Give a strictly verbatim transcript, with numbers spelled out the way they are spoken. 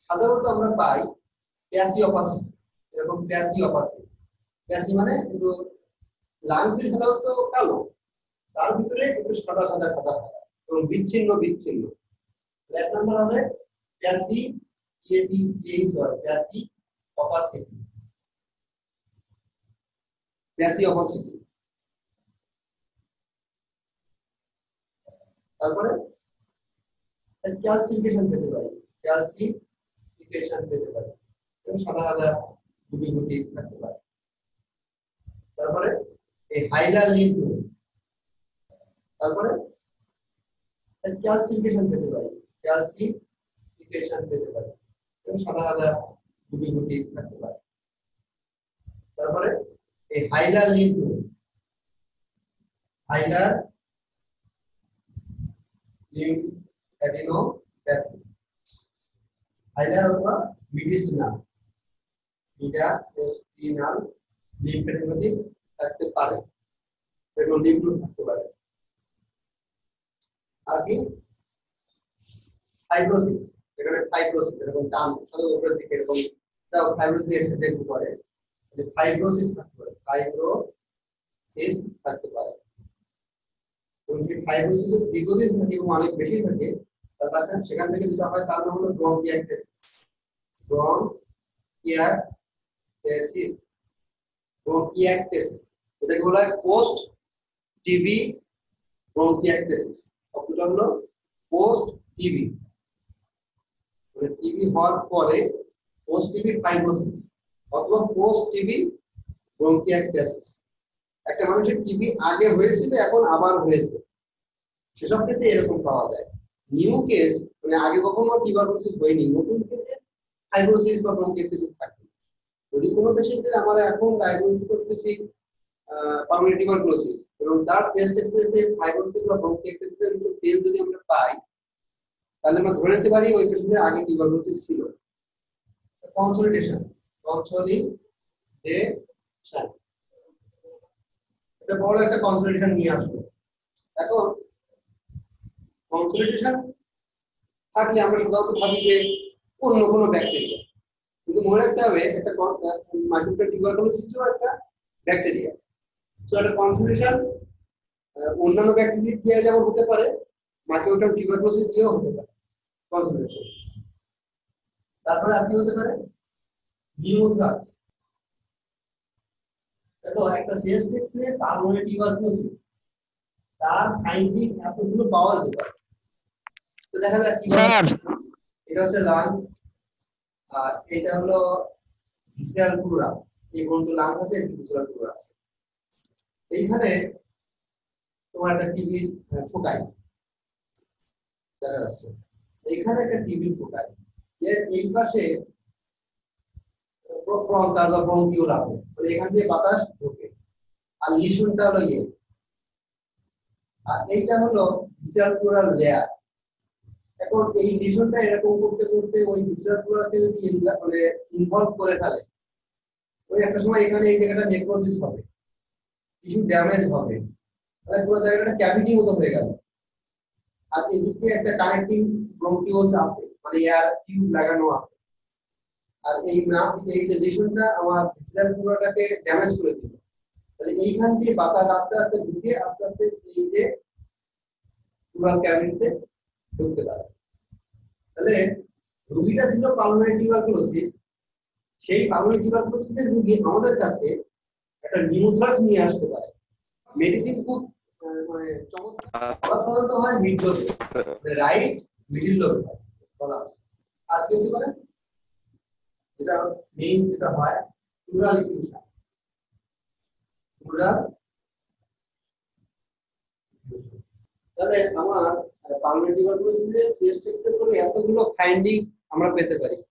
সাধারণত আমরা পাই প্যাসি অপাসিটি, এরকম প্যাসি অপাসিটি। প্যাসি মানে একটু লাংটি সাধারণত কালো, তার ভিতরে একটু সাদা সাদা সাদা সাদা এবং বিচ্ছিন্ন বিচ্ছিন্ন। এক নম্বর হবে প্যাসি এইচ হয় প্যাসি অপাসিটি, প্যাসি অপাসিটি। তারপরে ক্যালসিফিকেশন পেতে পারি, ক্যালসিফিকেশন পেতে পারি এবং সাদা সাদা গুটি গুটি থাকতে পারে। তারপরে এই হাইলার লিম্ফ নোড, তারপরে ক্যালসিফিকেশন পেতে পারি, ক্যালসিফিকেশন পেতে পারি এবং সাদা সাদা গুটি গুটি থাকতে পারে। তারপরে এই hilar lymph node, hilar lymph adenopathy, hilar অথবা মিডিস্টিনাল, মিডিস্টিনাল লিম্ফ অ্যাডিনোপ্যাথি থাকতে পারে, এবং লিম্ফ নোড থাকতে পারে। আর কি ফাইব্রোসিস, এখানে ফাইব্রোসিস এরকম টান সাদা উপরের দিকে এরকম দাও, ফাইব্রোসিস এক্সে দেখতে পারে, যে ফাইব্রোসিস থাকতে পারে, ফাইব্রোসিস থাকতে পারে। এবং এই ফাইব্রোসিসের দীর্ঘদিন থাকে এবং অনেক বেশি থাকে, তাহলে সেখান থেকে যেটা হয় তার নাম হলো ব্রঙ্কিয়াক্টেসিস, ব্রঙ্কিয়াক্টেসিস, ব্রঙ্কিয়াক্টেসিস। এটাকে বলা হয় পোস্ট টিবি ব্রঙ্কিয়াক্টেসিস। শব্দটা হলো পোস্ট টিবি, মানে টিবি হওয়ার পরে পোস্ট টিবি ফাইব্রোসিস অথবা পোস্ট টিবি ব্রঙ্কিয়াক্টেসিস। একটা মানুষের টিবি আগে হয়েছিল এখন আবার হয়েছে, সেসব ক্ষেত্রে এরকম পাওয়া যায়। নিউ কেস মানে আগে কখনো টিউবারকুলোসিস হয়নি, নতুন কেসে ফাইব্রোসিস বা ব্রঙ্কিয়াক্টেসিস থাকে। যদি কোনো পেশেন্টের আমরা এখন ডায়াগনোসিস করতেছি পালমোনারি টিউবারকুলোসিস এবং তার চেস্ট এক্স-রেতে ফাইব্রোসিস বা ব্রঙ্কিয়াক্টেসিস এর মতো সেল যদি আমরা পাই, তাহলে আমরা ধরে নিতে পারি ওই পেশেন্টের আগে টিউবারকুলোসিস ছিল। কনসলিডেশন, কনসলিডেশন, এটা বড় একটা কনসলিডেশন নিয়ে আসবে। এখন কনসলিডেশন থাকলে আমরা সাধারণত ভাবি যে অন্য কোনো ব্যাকটেরিয়া, কিন্তু মনে রাখতে হবে একটা মাইক্রোবিয়াল টিউবারকুলোসিসও একটা ব্যাকটেরিয়া। তো একটা কনসলিডেশন অন্যান্য ব্যাকটেরিয়া দিয়ে যেমন হতে পারে, মাইক্রোবিয়াল টিউবারকুলোসিস দিয়েও হতে পারে কনসলিডেশন। তারপরে আর কি হতে পারে, নিউমোথ্রাক্স। দেখো একটা চেস্ট এক্স-রে পালমোনারি টিউবারকুলোসিস তার ফাইন্ডিং এতগুলো পাওয়া যেতে পারে। তো দেখা যায় কি স্যার, এটা হচ্ছে লাংস আর এটা হলো ভিসেরাল প্লুরা। এই বন্ধু লাংস আছে, একটা ভিসেরাল প্লুরা আছে। এইখানে তোমার একটা টিবির ফোকাই দেখা যাচ্ছে, এইখানে একটা টিবির ফোকাই, এর এই পাশে ব্রঙ্কাস বা ব্রঙ্কিউল আছে, মানে এখান দিয়ে বাতাস ঢোকে। আর লিশনটা হলো ইয়ে, আর এইটা হলো ভিসেরাল প্লুরাল লেয়ার। এখন এই লিশনটা এরকম করতে করতে ওই ভিসেরাল প্লুরাকে যদি মানে ইনভলভ করে ফেলে, ওই একটা সময় এখানে এই জায়গাটা নেক্রোসিস হবে, টিস্যু ড্যামেজ হবে, তাহলে পুরো জায়গাটা ক্যাভিটি মতো হয়ে গেল। আর এদিকে একটা কানেক্টিং ব্রঙ্কিউলস আছে, মানে এয়ার টিউব লাগানো আছে। আর এই না এই যে লিশনটা আমার ভিসেরাল প্লুরাটাকে ড্যামেজ করে দিল, তাহলে এইখান দিয়ে বাতাস আস্তে আস্তে ঢুকে আস্তে আস্তে এই যে প্লুরাল ক্যাভিটিতে ঢুকতে পারে। তাহলে রোগীটা ছিল পালমোনারি টিউবারকুলোসিস, সেই পালমোনারি টিউবারকুলোসিসের রোগী আমাদের কাছে একটা নিউমোথ্রাক্স নিয়ে আসতে পারে। মেডিসিন খুব মানে চমৎকার সাধারণত হয় মিড ডোজ, রাইট মিডল লোবে বলা হয়। আর কি হতে পারে, যেটা মেইন যেটা হয় প্লুরাল ইফিউশন, প্লুরাল। তাহলে আমার পালমোনারি টিউবারকুলোসিসের চেস্ট এক্স-রে করে এতগুলো ফাইন্ডিং আমরা পেতে পারি।